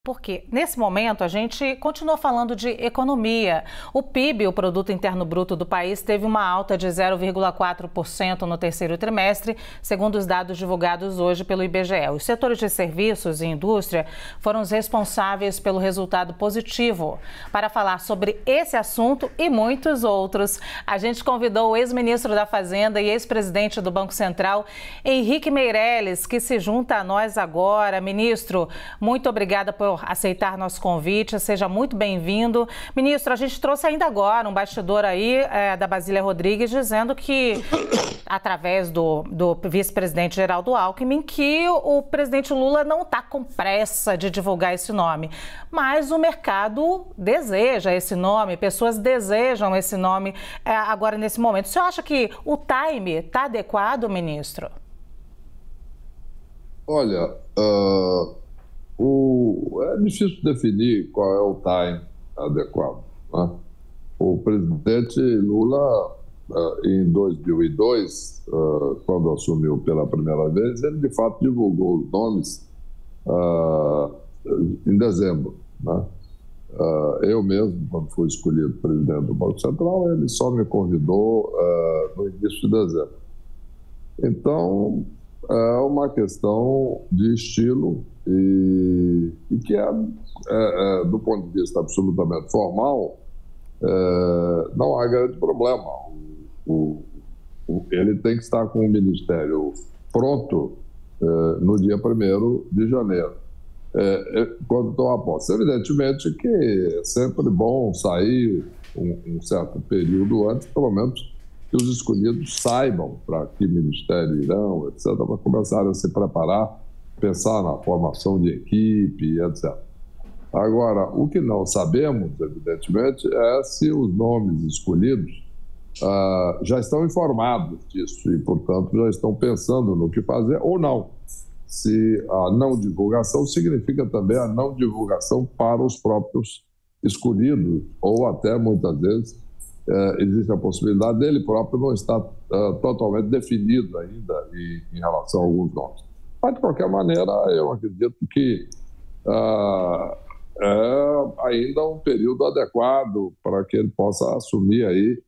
Porque, nesse momento, a gente continua falando de economia. O PIB, o Produto Interno Bruto do país, teve uma alta de 0,4% no terceiro trimestre, segundo os dados divulgados hoje pelo IBGE. Os setores de serviços e indústria foram os responsáveis pelo resultado positivo. Para falar sobre esse assunto e muitos outros, a gente convidou o ex-ministro da Fazenda e ex-presidente do Banco Central, Henrique Meirelles, que se junta a nós agora. Ministro, muito obrigada por aceitar nosso convite, seja muito bem-vindo. Ministro, a gente trouxe ainda agora um bastidor aí da Basília Rodrigues dizendo que, através do vice-presidente Geraldo Alckmin, que o presidente Lula não está com pressa de divulgar esse nome, mas o mercado deseja esse nome, pessoas desejam esse nome agora nesse momento. O senhor acha que o time está adequado, ministro? Olha, é difícil definir qual é o time adequado, né? O presidente Lula, em 2002, quando assumiu pela primeira vez, ele de fato divulgou os nomes em dezembro, né? Eu mesmo, quando fui escolhido presidente do Banco Central, ele só me convidou no início de dezembro. Então, é uma questão de estilo e que do ponto de vista absolutamente formal, não há grande problema. Ele tem que estar com o Ministério pronto no dia 1º de janeiro, quando tomar posse. Evidentemente que é sempre bom sair um certo período antes, pelo menos que os escolhidos saibam para que ministério irão, etc., para começarem a se preparar, pensar na formação de equipe, etc. Agora, o que não sabemos, evidentemente, é se os nomes escolhidos já estão informados disso e, portanto, já estão pensando no que fazer ou não. Se a não divulgação significa também a não divulgação para os próprios escolhidos, ou até, muitas vezes, existe a possibilidade dele próprio não estar totalmente definido ainda em relação a alguns nomes. Mas, de qualquer maneira, eu acredito que é ainda um período adequado para que ele possa assumir aí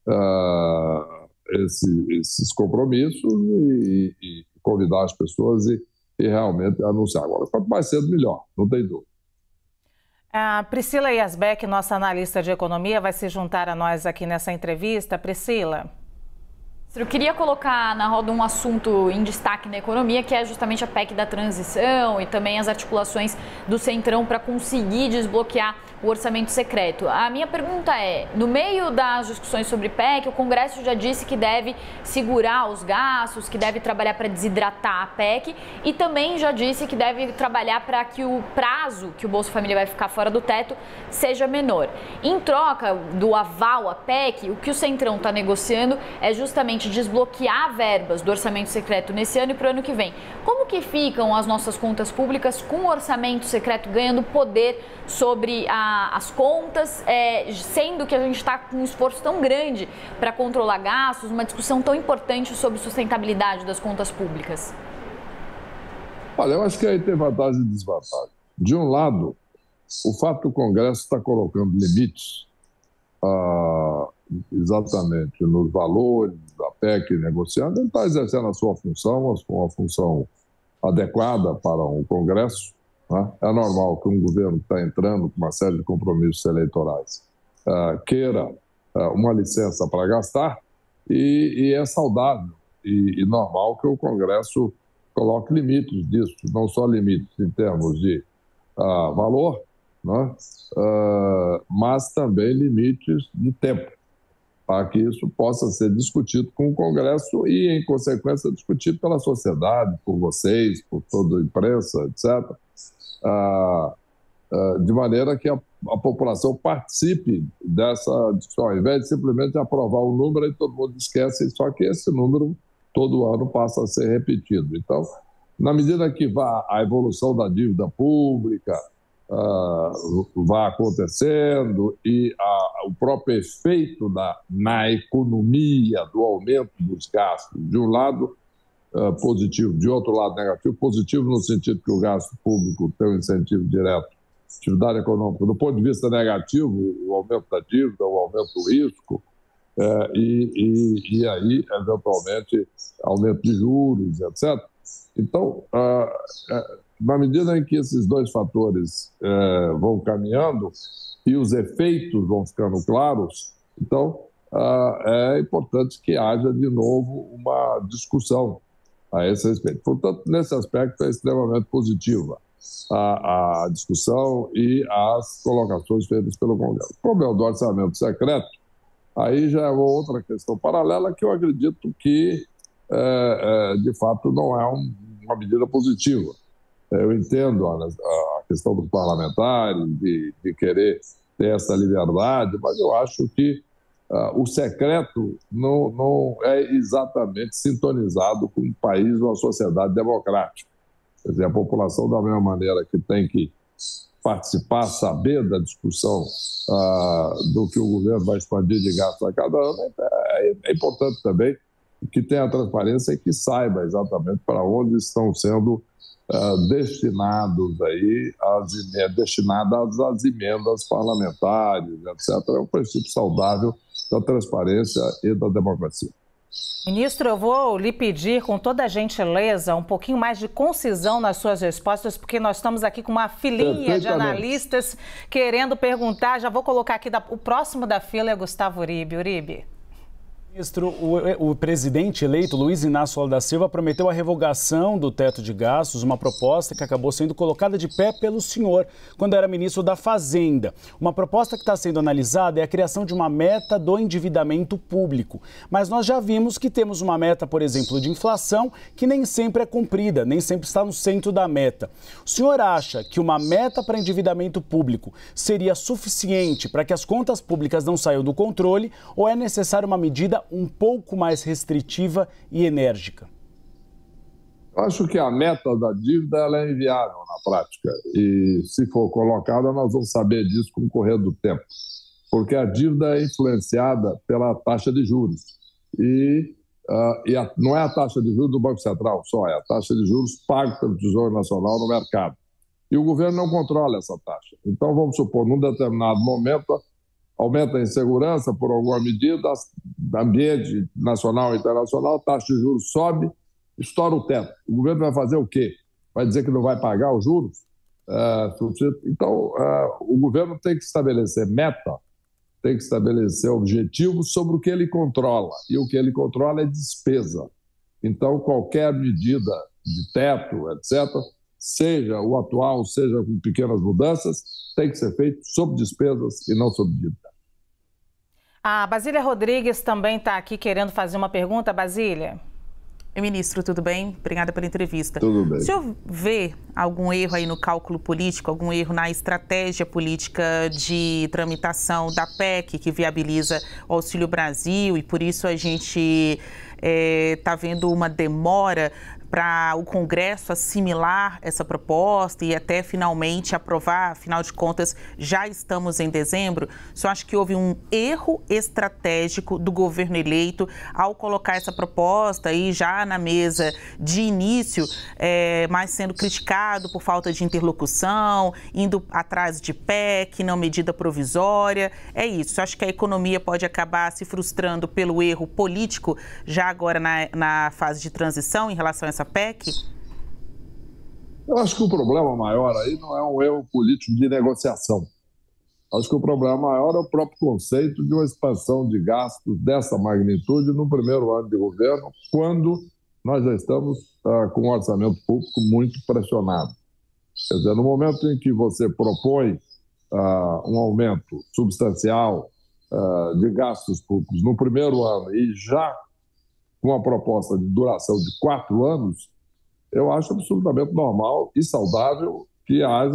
esses compromissos e convidar as pessoas e realmente anunciar. Agora, quanto mais cedo, melhor, não tem dúvida. A Priscila Yazbek, nossa analista de economia, vai se juntar a nós aqui nessa entrevista. Priscila. Eu queria colocar na roda um assunto em destaque na economia, que é justamente a PEC da transição e também as articulações do Centrão para conseguir desbloquear o orçamento secreto. A minha pergunta é, no meio das discussões sobre PEC, o Congresso já disse que deve segurar os gastos, que deve trabalhar para desidratar a PEC e também já disse que deve trabalhar para que o prazo que o Bolsa Família vai ficar fora do teto seja menor. Em troca do aval à PEC, o que o Centrão está negociando é justamente desbloquear verbas do orçamento secreto nesse ano e para o ano que vem. Como que ficam as nossas contas públicas com o orçamento secreto ganhando poder sobre as contas, sendo que a gente está com um esforço tão grande para controlar gastos, uma discussão tão importante sobre sustentabilidade das contas públicas? Olha, eu acho que aí tem vantagem e desvantagem. De um lado, o fato do Congresso estar colocando limites exatamente nos valores da PEC negociando, ele está exercendo a sua função, uma função adequada para um Congresso, né? É normal que um governo que está entrando com uma série de compromissos eleitorais queira uma licença para gastar e é saudável e normal que o Congresso coloque limites disso, não só limites em termos de valor, né? Mas também limites de tempo, para que isso possa ser discutido com o Congresso e, em consequência, discutido pela sociedade, por vocês, por toda a imprensa, etc., de maneira que a população participe dessa discussão, ao invés de simplesmente aprovar o número e todo mundo esquece, só que esse número todo ano passa a ser repetido. Então, na medida que vá a evolução da dívida pública, vai acontecendo e o próprio efeito na economia do aumento dos gastos, de um lado positivo, de outro lado negativo, positivo no sentido que o gasto público tem um incentivo direto atividade econômica. Do ponto de vista negativo, o aumento da dívida, o aumento do risco, e aí, eventualmente, aumento de juros, etc. Então, na medida em que esses dois fatores vão caminhando e os efeitos vão ficando claros, então é importante que haja de novo uma discussão a esse respeito. Portanto, nesse aspecto é extremamente positiva a discussão e as colocações feitas pelo Congresso. O problema do orçamento secreto, aí já é uma outra questão paralela que eu acredito que, de fato, não é uma medida positiva. Eu entendo a questão dos parlamentares, de querer ter essa liberdade, mas eu acho que o secreto não é exatamente sintonizado com um país ou uma sociedade democrática. Quer dizer, a população, da mesma maneira que tem que participar, saber da discussão do que o governo vai expandir de gasto a cada ano, é importante também que tenha transparência e que saiba exatamente para onde estão sendo destinadas as emendas parlamentares, etc. É um princípio saudável da transparência e da democracia. Ministro, eu vou lhe pedir, com toda a gentileza, um pouquinho mais de concisão nas suas respostas, porque nós estamos aqui com uma filinha de analistas querendo perguntar. Já vou colocar aqui, o próximo da fila é Gustavo Uribe. Uribe. Ministro, o presidente eleito, Luiz Inácio Lula da Silva, prometeu a revogação do teto de gastos, uma proposta que acabou sendo colocada de pé pelo senhor quando era ministro da Fazenda. Uma proposta que está sendo analisada é a criação de uma meta do endividamento público. Mas nós já vimos que temos uma meta, por exemplo, de inflação, que nem sempre é cumprida, nem sempre está no centro da meta. O senhor acha que uma meta para endividamento público seria suficiente para que as contas públicas não saiam do controle, ou é necessária uma medida um pouco mais restritiva e enérgica? Eu acho que a meta da dívida ela é inviável na prática e, se for colocada, nós vamos saber disso com o correr do tempo, porque a dívida é influenciada pela taxa de juros não é a taxa de juros do Banco Central só, é a taxa de juros paga pelo Tesouro Nacional no mercado. E o governo não controla essa taxa. Então, vamos supor, num determinado momento, aumenta a insegurança por alguma medida, ambiente nacional e internacional, a taxa de juros sobe, estoura o teto. O governo vai fazer o quê? Vai dizer que não vai pagar os juros? Então, o governo tem que estabelecer meta, tem que estabelecer objetivos sobre o que ele controla. E o que ele controla é despesa. Então, qualquer medida de teto, etc., seja o atual, seja com pequenas mudanças, tem que ser feito sob despesas e não sob dívida. A Basília Rodrigues também está aqui querendo fazer uma pergunta. Basília. Ministro, tudo bem? Obrigada pela entrevista. Tudo bem. O senhor vê algum erro aí no cálculo político, algum erro na estratégia política de tramitação da PEC que viabiliza o Auxílio Brasil e por isso a gente está vendo uma demora para o Congresso assimilar essa proposta e até finalmente aprovar? Afinal de contas, já estamos em dezembro. O senhor acha que houve um erro estratégico do governo eleito ao colocar essa proposta aí já na mesa de início, mas sendo criticado por falta de interlocução, indo atrás de PEC, não medida provisória? É isso. O senhor acha que a economia pode acabar se frustrando pelo erro político já agora na fase de transição em relação a essa PEC? Eu acho que o problema maior aí não é um erro político de negociação. Acho que o problema maior é o próprio conceito de uma expansão de gastos dessa magnitude no primeiro ano de governo, quando nós já estamos com um orçamento público muito pressionado. Quer dizer, no momento em que você propõe um aumento substancial de gastos públicos no primeiro ano e já com uma proposta de duração de 4 anos, eu acho absolutamente normal e saudável que haja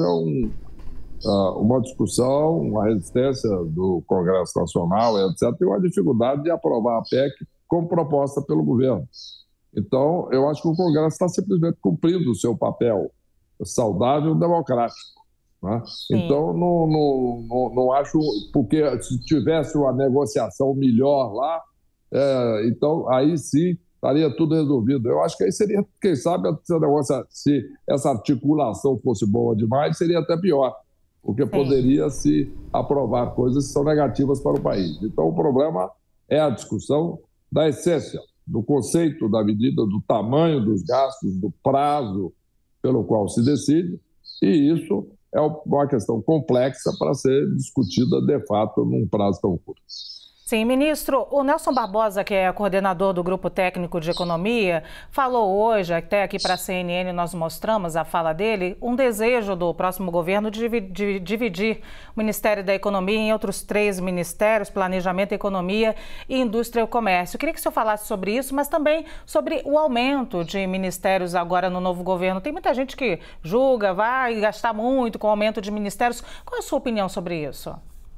uma discussão, uma resistência do Congresso Nacional, etc., e uma dificuldade de aprovar a PEC como proposta pelo governo. Então, eu acho que o Congresso está simplesmente cumprindo o seu papel saudável e democrático. Né? Então, não acho, porque se tivesse uma negociação melhor lá, então aí sim estaria tudo resolvido. Eu acho que aí seria, quem sabe, se essa articulação fosse boa demais, seria até pior, porque poderia se aprovar coisas que são negativas para o país. Então, o problema é a discussão da essência, do conceito da medida, do tamanho dos gastos, do prazo pelo qual se decide, e isso é uma questão complexa para ser discutida, de fato, num prazo tão curto. Sim, ministro, o Nelson Barbosa, que é coordenador do Grupo Técnico de Economia, falou hoje, até aqui para a CNN nós mostramos a fala dele, um desejo do próximo governo de dividir o Ministério da Economia em outros 3 ministérios, Planejamento, Economia e Indústria e Comércio. Eu queria que o senhor falasse sobre isso, mas também sobre o aumento de ministérios agora no novo governo. Tem muita gente que julga, vai gastar muito com o aumento de ministérios. Qual é a sua opinião sobre isso?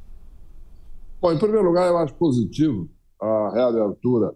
Bom, em primeiro lugar, eu acho positivo a reabertura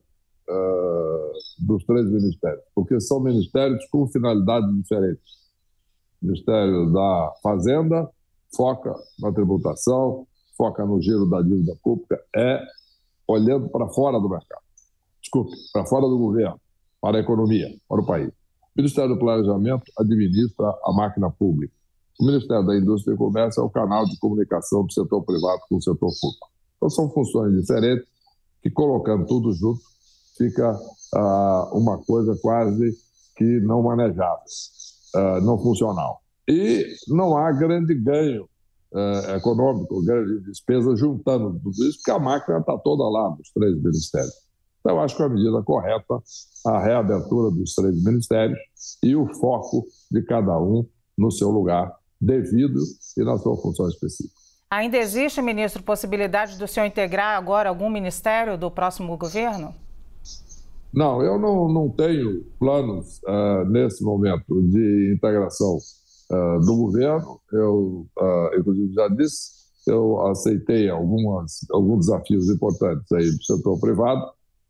dos 3 ministérios, porque são ministérios com finalidades diferentes. O Ministério da Fazenda foca na tributação, foca no giro da dívida pública, olhando para fora do mercado. Desculpe, para fora do governo, para a economia, para o país. O Ministério do Planejamento administra a máquina pública. O Ministério da Indústria e Comércio é o canal de comunicação do setor privado com o setor público. Então, são funções diferentes que, colocando tudo junto, fica uma coisa quase que não manejável, não funcional. E não há grande ganho econômico, grande despesa juntando tudo isso, porque a máquina está toda lá nos 3 ministérios. Então, eu acho que é a medida correta a reabertura dos 3 ministérios e o foco de cada um no seu lugar devido e na sua função específica. Ainda existe, ministro, possibilidade do senhor integrar agora algum ministério do próximo governo? Não, eu não tenho planos nesse momento de integração do governo. Eu, inclusive, já disse, eu aceitei alguns desafios importantes aí do setor privado.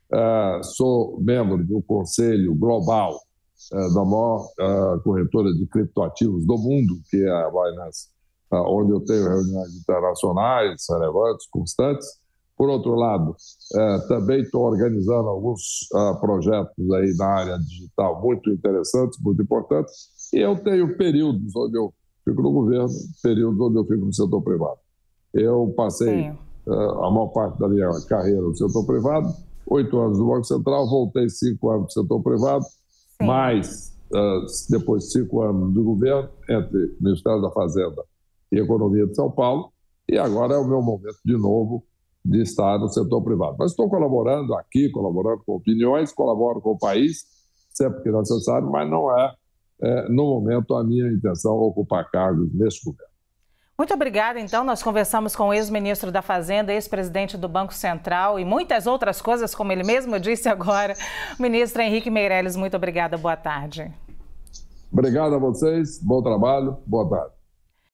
Sou membro do Conselho Global da maior corretora de criptoativos do mundo, que é a Binance, onde eu tenho reuniões internacionais relevantes, constantes. Por outro lado, também estou organizando alguns projetos aí na área digital muito interessantes, muito importantes, e eu tenho períodos onde eu fico no governo, períodos onde eu fico no setor privado. Eu passei a maior parte da minha carreira no setor privado, 8 anos no Banco Central, voltei 5 anos no setor privado, mais depois 5 anos do governo, entre Ministério da Fazenda e Economia de São Paulo, e agora é o meu momento, de novo, de estar no setor privado. Mas estou colaborando aqui, colaborando com opiniões, colaboro com o país, sempre que necessário, mas não no momento, a minha intenção ocupar cargos neste governo. Muito obrigada, então. Nós conversamos com o ex-ministro da Fazenda, ex-presidente do Banco Central e muitas outras coisas, como ele mesmo disse agora, o ministro Henrique Meirelles. Muito obrigada, boa tarde. Obrigado a vocês, bom trabalho, boa tarde.